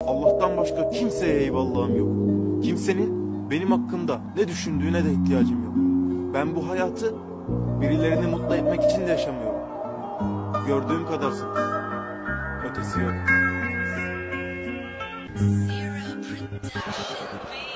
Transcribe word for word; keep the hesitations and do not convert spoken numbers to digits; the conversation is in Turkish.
Allah'tan başka kimseye eyvallahım yok. Kimsenin benim hakkımda ne düşündüğüne de ihtiyacım yok. Ben bu hayatı birilerini mutlu etmek için de yaşamıyorum. Gördüğüm kadarsınız. Ötesi yok. Zero production.